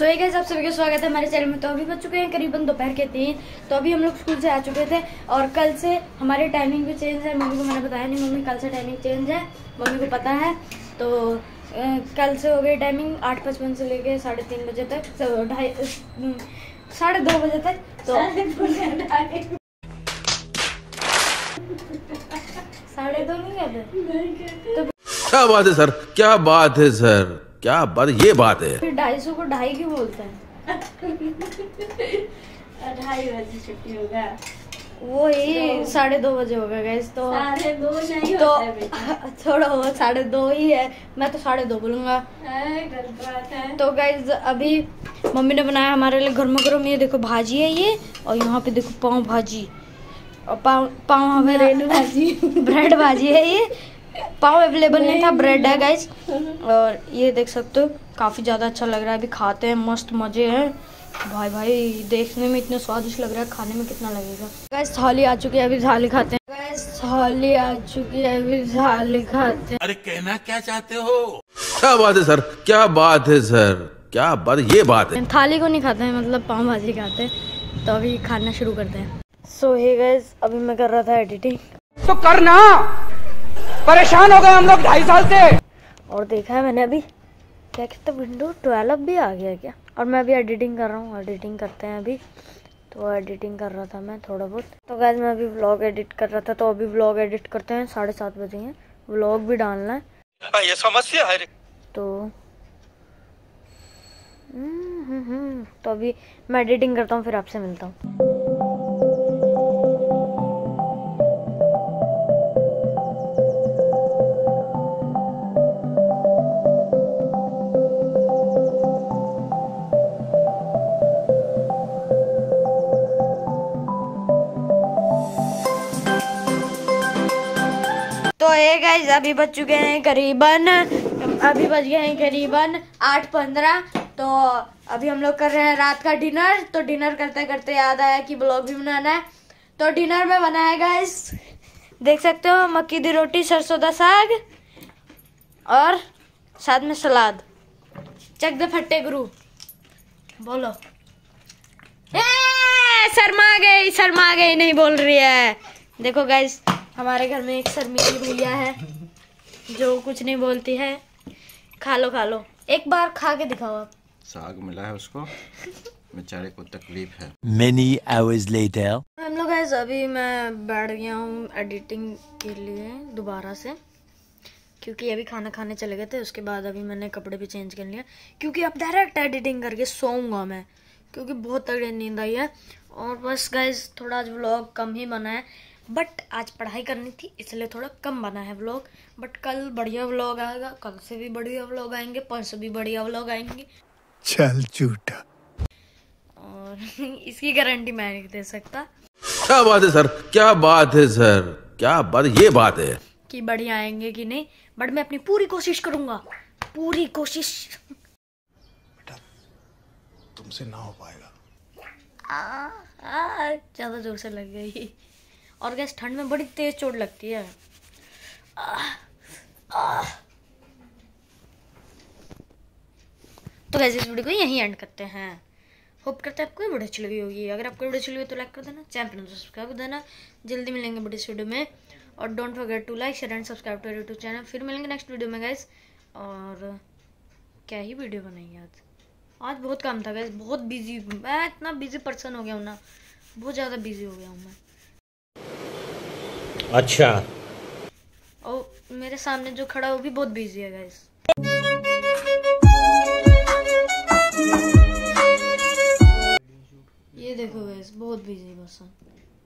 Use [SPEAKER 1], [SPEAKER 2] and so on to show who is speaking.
[SPEAKER 1] Hey guys, आप सभी का स्वागत है हमारे चैनल में। तो अभी बज चुके हैं करीबन दोपहर के 3। तो अभी हम लोग स्कूल से आ चुके थे और कल से हमारी टाइमिंग भी चेंज है। मम्मी को मैंने बताया नहीं, मम्मी कल से टाइमिंग चेंज है, मम्मी को पता है। तो कल से हो गई टाइमिंग 8:55 से लेके 3:30 बजे तक, 2:30 बजे तक। तो 2:30 नहीं कहते। तो
[SPEAKER 2] क्या बात है सर, क्या बात है सर, क्या बात, ये बात है।
[SPEAKER 1] फिर 2:30 को 2:30 क्यों बोलते हैं?
[SPEAKER 3] 2:30 बजे छुट्टी होगा,
[SPEAKER 1] वो ही 2:30 बजे होगा गाइस। तो
[SPEAKER 3] 2:30 नहीं
[SPEAKER 1] तो
[SPEAKER 3] होता है बेटा।
[SPEAKER 1] थोड़ा बहुत 2:30 ही है, मैं तो 2:30 बोलूंगा।
[SPEAKER 3] गलत बात है।
[SPEAKER 1] तो गाइस अभी मम्मी ने बनाया हमारे लिए गर्मा गर्म, ये देखो भाजी है ये, और यहाँ पे देखो पाव भाजी और पाव हमें
[SPEAKER 3] ब्रेड भाजी
[SPEAKER 1] ब्रेड भाजी है ये। पाव अवेलेबल नहीं था, ब्रेड है गाइस। और ये देख सकते हो काफ़ी ज़्यादा अच्छा लग रहा है। अभी खाते हैं, मस्त मज़े हैं भाई। देखने में इतना स्वादिष्ट लग रहा है, खाने में कितना लगेगा। गाइस थाली आ चुकी है, अभी थाली खाते हैं। गाइस थाली आ चुकी है, अभी थाली खाते हैं।
[SPEAKER 2] अरे कहना क्या चाहते हो? क्या बात है सर, क्या बात है सर, क्या बात, ये बात है।
[SPEAKER 1] थाली को नहीं खाते हैं, मतलब पाव भाजी खाते हैं। तो अभी खाना शुरू करते हैं। सो हे गाइस, अभी मैं कर रहा था एडिटिंग।
[SPEAKER 4] तो करना, परेशान हो गए हम लोग 2.5 साल से।
[SPEAKER 1] और देखा है मैंने अभी, क्या कहते हैं, विंडो 12 भी आ गया क्या? और मैं अभी एडिटिंग कर रहा हूँ, एडिटिंग करते हैं अभी। तो एडिटिंग कर रहा था मैं थोड़ा बहुत। तो गाइस मैं अभी व्लॉग एडिट कर रहा था, तो अभी व्लॉग एडिट करते हैं। 7:30 बजे हैं, व्लॉग भी डालना है।
[SPEAKER 4] ये समस्या है।
[SPEAKER 1] तो तो अभी मैं एडिटिंग करता हूँ, फिर आपसे मिलता हूँ। तो ये गाइस अभी बज चुके हैं करीबन 8:15। तो अभी हम लोग कर रहे हैं रात का डिनर। तो डिनर करते करते याद आया कि ब्लॉग भी बनाना है। तो डिनर में बना है गाइस, देख सकते हो, मक्की दी रोटी, सरसों दा साग और साथ में सलाद। चक दे फट्टे गुरु बोलो। शर्मा गई नहीं बोल रही है। देखो गाइस, हमारे घर में एक शर्मीली भैया है जो कुछ नहीं बोलती है। खा लो एक बार खा के दिखाओ आप।
[SPEAKER 5] साग मिला है उसको, बेचारे को तकलीफ है।
[SPEAKER 6] Many hours later.
[SPEAKER 1] हम लोग गाइस अभी मैं बैठ गया हूँ एडिटिंग के लिए दोबारा से, क्योंकि अभी खाना खाने चले गए थे। उसके बाद अभी मैंने कपड़े भी चेंज कर लिए, क्योंकि अब डायरेक्ट एडिटिंग करके सोऊंगा मैं, क्योंकि बहुत तगड़ी नींद आई है। और बस गाइस थोड़ा आज व्लॉग कम ही बना है, बट आज पढ़ाई करनी थी इसलिए थोड़ा कम बना है व्लॉग। बट कल बढ़िया व्लॉग आएगा, कल से भी बढ़िया व्लॉग आएंगे, परसों भी बढ़िया व्लॉग आएंगे।
[SPEAKER 6] चल झूठा।
[SPEAKER 1] और इसकी गारंटी मैं नहीं दे सकता
[SPEAKER 2] क्या बात है सर, क्या बात है सर, क्या बात, ये बात है
[SPEAKER 1] कि बढ़िया आएंगे कि नहीं, बट मैं अपनी पूरी कोशिश करूंगा, पूरी कोशिश।
[SPEAKER 6] बेटा तुमसे ना हो पाएगा।
[SPEAKER 1] ज्यादा जोर से लग गई। और गैस ठंड में बड़ी तेज चोट लगती है। तो गैस इस वीडियो को यहीं एंड करते हैं। होप करते हैं आपको वीडियो अच्छी लगी होगी। अगर आपको वीडियो अच्छी लगी तो लाइक कर देना, चैनल पर सब्सक्राइब कर देना। जल्दी मिलेंगे बड़ी वीडियो में। और don't forget to like, share and subscribe to YouTube channel. फिर मिलेंगे नेक्स्ट वीडियो में गाइस। और क्या ही वीडियो बनाई आज बहुत काम था गाइस, बहुत बिजी। मैं इतना बिजी पर्सन हो गया हूँ ना, बहुत ज़्यादा बिजी हो गया हूँ मैं।
[SPEAKER 7] अच्छा,
[SPEAKER 1] और मेरे सामने जो खड़ा है वो भी बहुत बिजी है गाइस। ये देखो गाइस, बहुत बिजी पर्सन।